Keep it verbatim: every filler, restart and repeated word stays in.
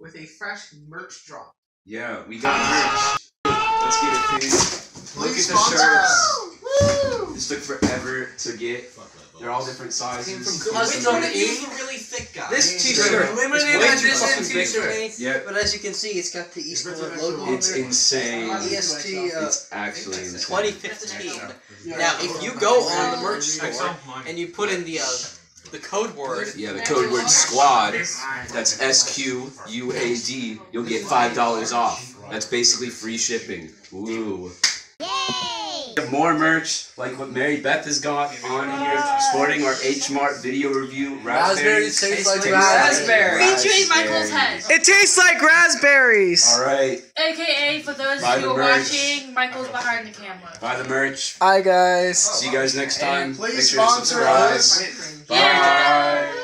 with a fresh merch drop. Yeah, we got merch. Let's get it, please. Look at the sponsor shirts. Woo! This took forever to get. They're all different sizes. Which one is the really thick guy? This t-shirt. Limited edition t-shirt. Yep. But as you can see, it's got the Esquad logo on It's there. insane. E S T. Uh, It's actually insane. twenty fifteen. Now, if you go on the merch store and you put in the uh, the code word, Yeah, the code word SQUAD. That's S Q U A D. You'll get five dollars off. That's basically free shipping. Woo. More merch, like what Mary Beth has got on here, sporting our H Mart video review. Raspberries taste like raspberries. Featuring Michael's head. it tastes like raspberries. All right, A K A for those Buy who the are merch. watching, Michael's behind the camera. buy the merch. Hi guys. See you guys next time. Please Make sure to sponsor subscribe. us. Bye.